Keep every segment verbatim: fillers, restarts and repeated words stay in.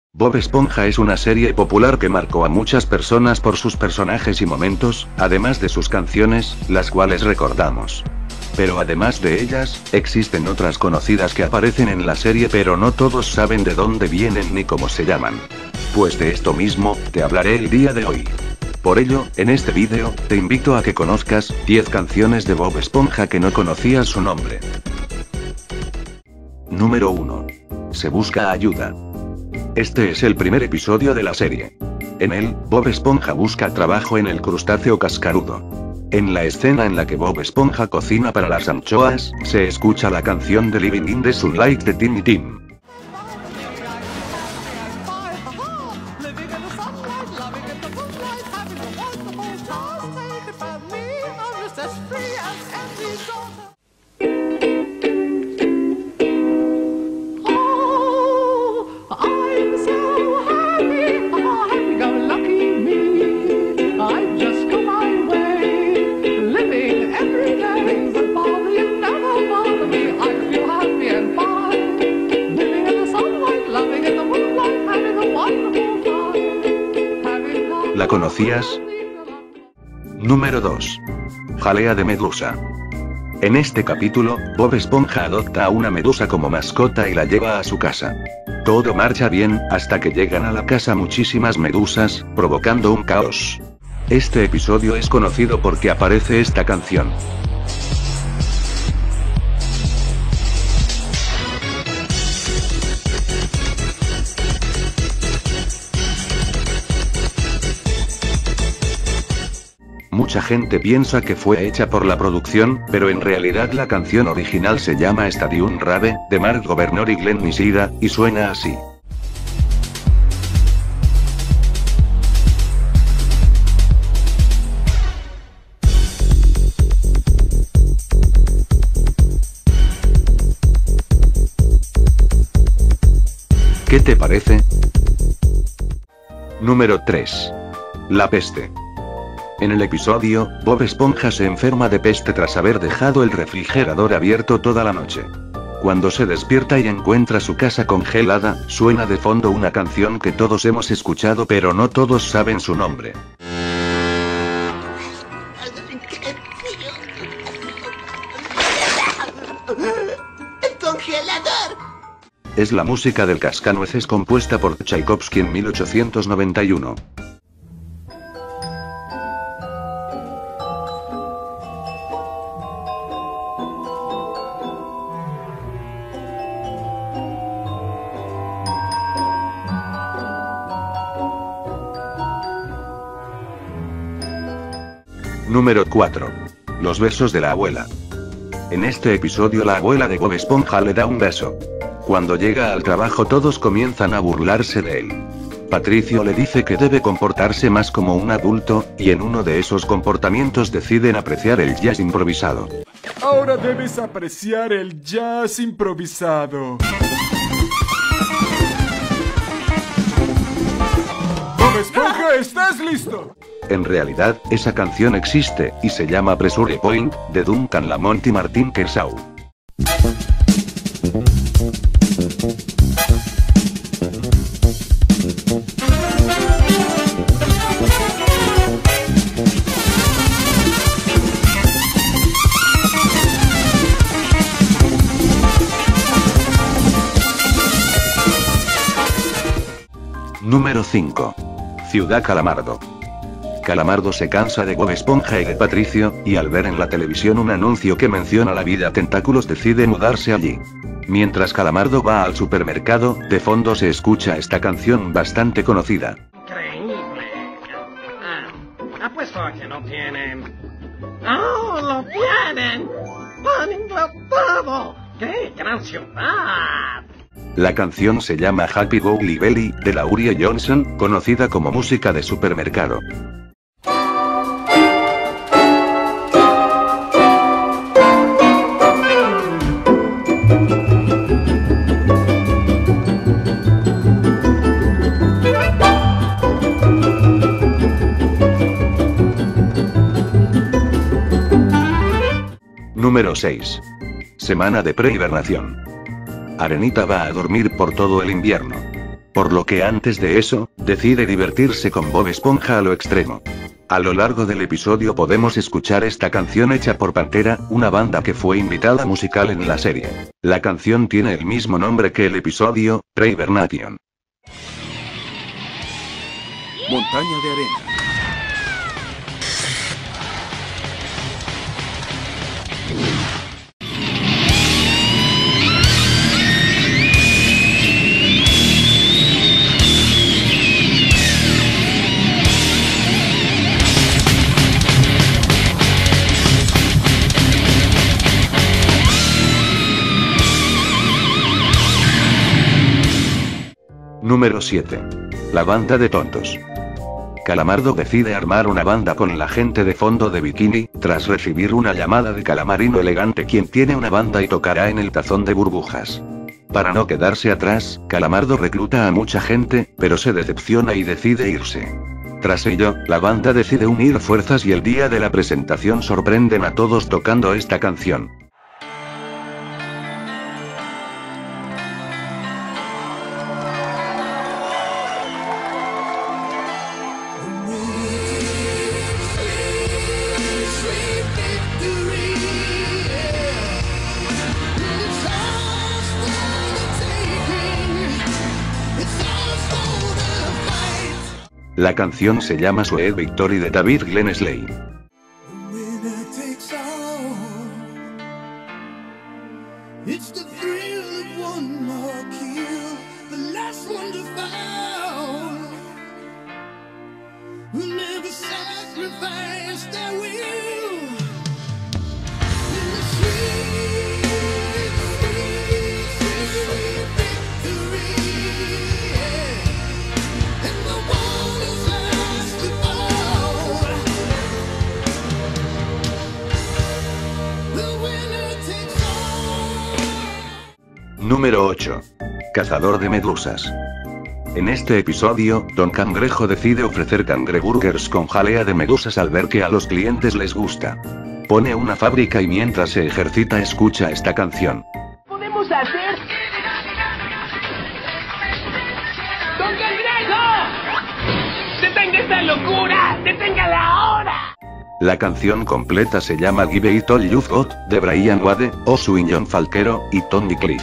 Bob Esponja es una serie popular que marcó a muchas personas por sus personajes y momentos, además de sus canciones, las cuales recordamos. Pero además de ellas, existen otras conocidas que aparecen en la serie pero no todos saben de dónde vienen ni cómo se llaman. Pues de esto mismo, te hablaré el día de hoy. Por ello, en este vídeo, te invito a que conozcas diez canciones de Bob Esponja que no conocías su nombre. Número uno. Se busca ayuda. Este es el primer episodio de la serie. En él, Bob Esponja busca trabajo en el crustáceo cascarudo. En la escena en la que Bob Esponja cocina para las anchoas, se escucha la canción de Living in the Sunlight de Tiny Tim. ¿La conocías? Número dos. Jalea de medusa. En este capítulo, Bob Esponja adopta a una medusa como mascota y la lleva a su casa. Todo marcha bien, hasta que llegan a la casa muchísimas medusas, provocando un caos. Este episodio es conocido porque aparece esta canción. Mucha gente piensa que fue hecha por la producción, pero en realidad la canción original se llama Stadium Rave, de Mark Governor y Glenn Messina, y suena así. ¿Qué te parece? Número tres. La peste. En el episodio, Bob Esponja se enferma de peste tras haber dejado el refrigerador abierto toda la noche. Cuando se despierta y encuentra su casa congelada, suena de fondo una canción que todos hemos escuchado pero no todos saben su nombre. ¡El congelador! Es la música del Cascanueces compuesta por Tchaikovsky en mil ochocientos noventa y uno. Número cuatro. Los besos de la abuela. En este episodio la abuela de Bob Esponja le da un beso. Cuando llega al trabajo todos comienzan a burlarse de él. Patricio le dice que debe comportarse más como un adulto, y en uno de esos comportamientos deciden apreciar el jazz improvisado. Ahora debes apreciar el jazz improvisado. Bob Esponja, ¿estás listo? En realidad, esa canción existe, y se llama Pressure Point, de Duncan Lamont y Martin Kershaw. Número cinco. Ciudad Calamardo. Calamardo se cansa de Bob Esponja y de Patricio, y al ver en la televisión un anuncio que menciona la vida tentáculos decide mudarse allí. Mientras Calamardo va al supermercado, de fondo se escucha esta canción bastante conocida. Increíble. Ah, apuesto a que no tienen. ¡Oh, lo tienen! ¡Han inglaterado! ¡Qué gran ciudad! La canción se llama Happy Go Belly, de Laurie Johnson, conocida como música de supermercado. Número seis. Semana de prehibernación. Arenita va a dormir por todo el invierno. Por lo que antes de eso, decide divertirse con Bob Esponja a lo extremo. A lo largo del episodio podemos escuchar esta canción hecha por Pantera, una banda que fue invitada musical en la serie. La canción tiene el mismo nombre que el episodio, Pre-Hibernation. Montaña de arena. Número siete. La banda de tontos. Calamardo decide armar una banda con la gente de fondo de bikini, tras recibir una llamada de Calamarino Elegante, quien tiene una banda y tocará en el Tazón de Burbujas. Para no quedarse atrás, Calamardo recluta a mucha gente, pero se decepciona y decide irse. Tras ello, la banda decide unir fuerzas y el día de la presentación sorprenden a todos tocando esta canción. La canción se llama Sweet Victory de David Glen Slade. Número ocho. Cazador de medusas. En este episodio, Don Cangrejo decide ofrecer cangreburgers con jalea de medusas al ver que a los clientes les gusta. Pone una fábrica y mientras se ejercita escucha esta canción. ¡Podemos hacer! ¡Don Cangrejo! ¡Detenga esta locura! ¡Deténgala ahora! La canción completa se llama Give It All You've Got, de Brian Wade, Oswin John Falquero, y Tony Cliff.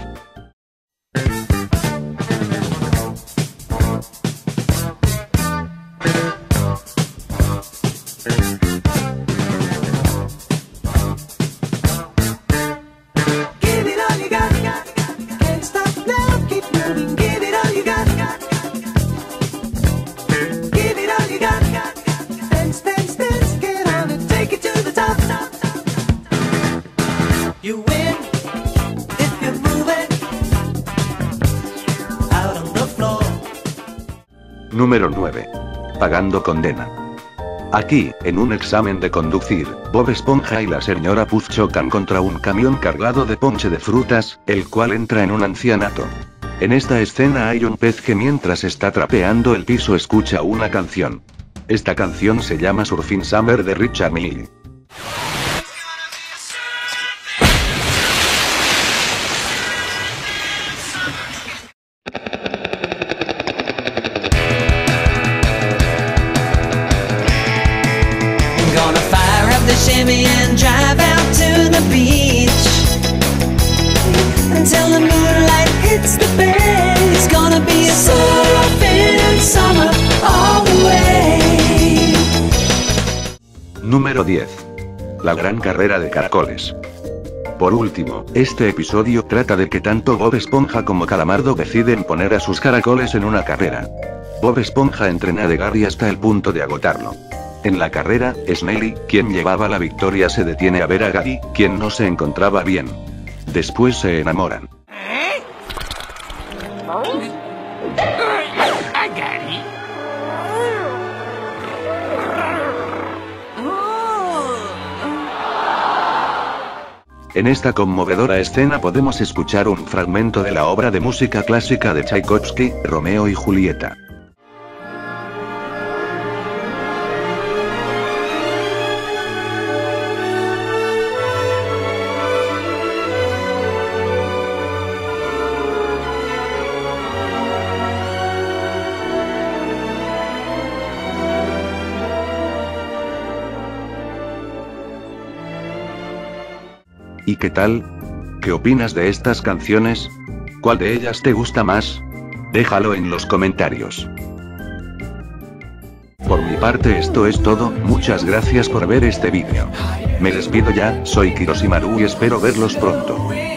Número nueve. Pagando condena. Aquí, en un examen de conducir, Bob Esponja y la señora Puff chocan contra un camión cargado de ponche de frutas, el cual entra en un ancianato. En esta escena hay un pez que mientras está trapeando el piso escucha una canción. Esta canción se llama Surfing Summer de Richard Mille. Shimmy and drive out to the beach until the moonlight hits the bay. It's gonna be a surfing summer all the way. Número diez. La gran carrera de caracoles. Por último, este episodio trata de que tanto Bob Esponja como Calamardo deciden poner a sus caracoles en una carrera. Bob Esponja entrena a Gary hasta el punto de agotarlo. En la carrera, Smelly, quien llevaba la victoria, se detiene a ver a Gary, quien no se encontraba bien. Después se enamoran. ¿Eh? ¿A Gary? En esta conmovedora escena podemos escuchar un fragmento de la obra de música clásica de Tchaikovsky, Romeo y Julieta. ¿Y qué tal? ¿Qué opinas de estas canciones? ¿Cuál de ellas te gusta más? Déjalo en los comentarios. Por mi parte esto es todo, muchas gracias por ver este vídeo. Me despido ya, soy Kiroshimaru y espero verlos pronto.